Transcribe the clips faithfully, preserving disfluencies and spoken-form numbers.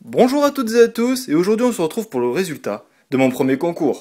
Bonjour à toutes et à tous, et aujourd'hui on se retrouve pour le résultat de mon premier concours.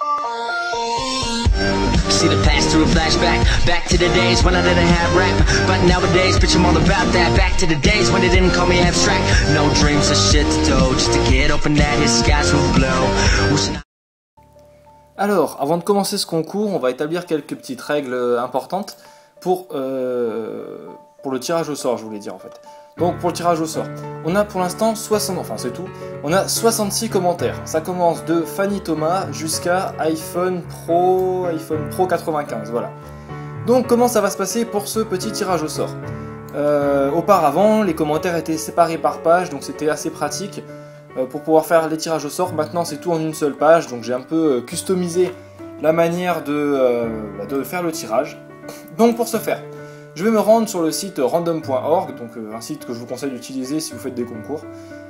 Alors, avant de commencer ce concours, on va établir quelques petites règles importantes pour, euh, pour le tirage au sort, je voulais dire en fait. Donc pour le tirage au sort, on a pour l'instant soixante, enfin c'est tout, on a soixante-six commentaires. Ça commence de Fanny Thomas jusqu'à iPhone Pro, iPhone Pro quatre-vingt-quinze, voilà. Donc comment ça va se passer pour ce petit tirage au sort? euh, Auparavant, les commentaires étaient séparés par page, donc c'était assez pratique euh, pour pouvoir faire les tirages au sort. Maintenant c'est tout en une seule page, donc j'ai un peu euh, customisé la manière de, euh, de faire le tirage. Donc pour ce faire, je vais me rendre sur le site random point org, donc euh, un site que je vous conseille d'utiliser si vous faites des concours.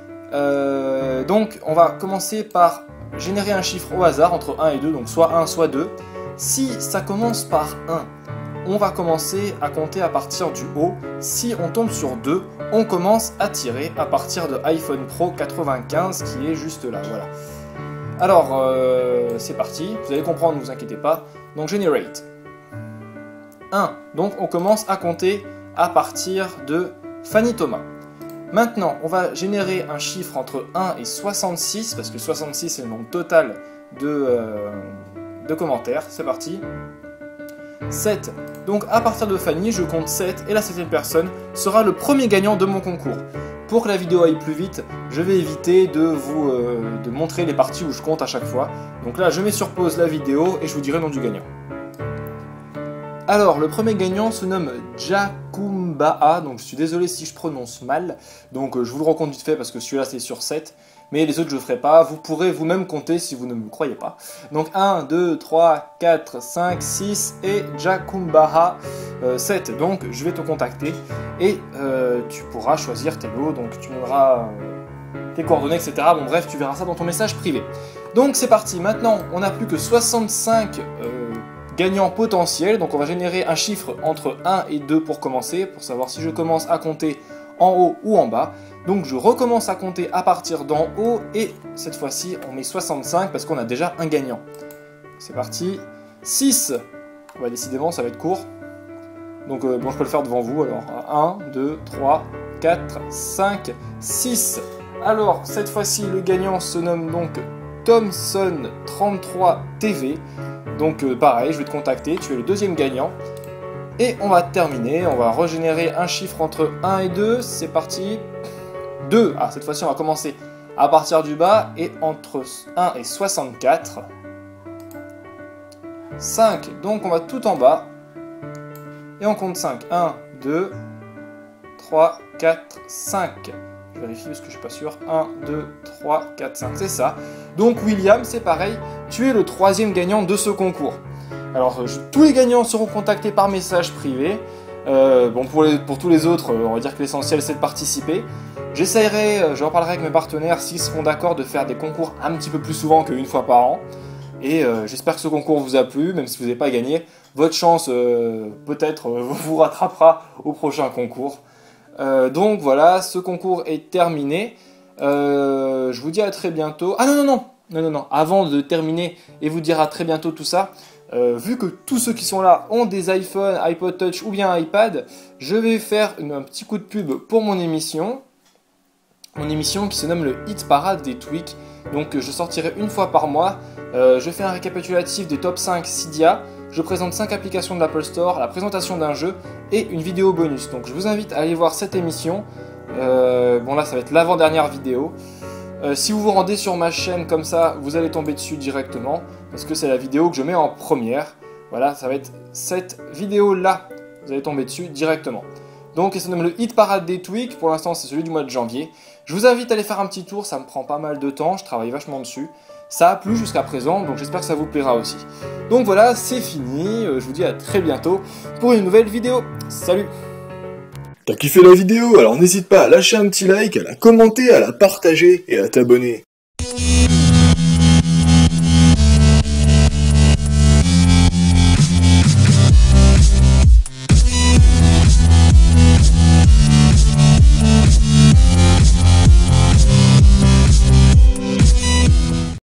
Euh, donc on va commencer par générer un chiffre au hasard entre un et deux, donc soit un soit deux. Si ça commence par un, on va commencer à compter à partir du haut. Si on tombe sur deux, on commence à tirer à partir de iPhone Pro quatre-vingt-quinze qui est juste là, voilà. Alors euh, c'est parti, vous allez comprendre, ne vous inquiétez pas. Donc generate. un. Donc on commence à compter à partir de Fanny Thomas. Maintenant, on va générer un chiffre entre un et soixante-six, parce que soixante-six c'est le nombre total de, euh, de commentaires. C'est parti. sept. Donc à partir de Fanny, je compte sept, et la septième personne sera le premier gagnant de mon concours. Pour que la vidéo aille plus vite, je vais éviter de vous euh, de montrer les parties où je compte à chaque fois. Donc là, je mets sur pause la vidéo, et je vous dirai le nom du gagnant. Alors, le premier gagnant se nomme Jakumbaha, donc je suis désolé si je prononce mal, donc euh, je vous le raconte vite fait parce que celui-là c'est sur sept, mais les autres je ne ferai pas, vous pourrez vous-même compter si vous ne me croyez pas. Donc un, deux, trois, quatre, cinq, six et Jakumbaha euh, sept, donc je vais te contacter et euh, tu pourras choisir tes lots, donc tu me donneras euh, tes coordonnées, et cetera. Bon bref, tu verras ça dans ton message privé. Donc c'est parti, maintenant on n'a plus que soixante-cinq euh, gagnant potentiel, donc on va générer un chiffre entre un et deux pour commencer, pour savoir si je commence à compter en haut ou en bas. Donc je recommence à compter à partir d'en haut, et cette fois-ci on met soixante-cinq parce qu'on a déjà un gagnant. C'est parti. six, bah, décidément ça va être court, donc euh, bon je peux le faire devant vous, alors un, deux, trois, quatre, cinq, six. Alors cette fois-ci le gagnant se nomme donc Thomson trente-trois T V. Donc euh, pareil, je vais te contacter, tu es le deuxième gagnant. Et on va terminer, on va régénérer un chiffre entre un et deux, c'est parti. deux, ah cette fois-ci on va commencer à partir du bas, et entre un et soixante-quatre. cinq, donc on va tout en bas. Et on compte cinq, un, deux, trois, quatre, cinq. Je vérifie parce que je suis pas sûr. un, deux, trois, quatre, cinq, c'est ça. Donc William, c'est pareil, tu es le troisième gagnant de ce concours. Alors je, tous les gagnants seront contactés par message privé. Euh, bon, pour, les, pour tous les autres, on va dire que l'essentiel c'est de participer. J'essaierai, j'en parlerai avec mes partenaires s'ils seront d'accord de faire des concours un petit peu plus souvent qu'une fois par an. Et euh, j'espère que ce concours vous a plu, même si vous n'avez pas gagné. Votre chance euh, peut-être euh, vous rattrapera au prochain concours. Euh, donc voilà, ce concours est terminé. Euh, je vous dis à très bientôt. Ah non, non, non, non, non, non. Avant de terminer et vous dire à très bientôt tout ça, euh, vu que tous ceux qui sont là ont des iPhones, iPod Touch ou bien iPad, je vais faire une, un petit coup de pub pour mon émission. Mon émission qui se nomme le Hit Parade des Tweaks. Donc je sortirai une fois par mois. Euh, je fais un récapitulatif des top cinq Cydia. Je présente cinq applications de l'Apple Store, la présentation d'un jeu et une vidéo bonus. Donc je vous invite à aller voir cette émission. Euh, bon là ça va être l'avant-dernière vidéo. Euh, si vous vous rendez sur ma chaîne comme ça, vous allez tomber dessus directement, parce que c'est la vidéo que je mets en première. Voilà, ça va être cette vidéo là. Vous allez tomber dessus directement. Donc ça se nomme le Hit Parade des Tweaks. Pour l'instant c'est celui du mois de janvier. Je vous invite à aller faire un petit tour, ça me prend pas mal de temps, je travaille vachement dessus. Ça a plu jusqu'à présent, donc j'espère que ça vous plaira aussi. Donc voilà, c'est fini, je vous dis à très bientôt pour une nouvelle vidéo. Salut! T'as kiffé la vidéo? Alors n'hésite pas à lâcher un petit like, à la commenter, à la partager et à t'abonner.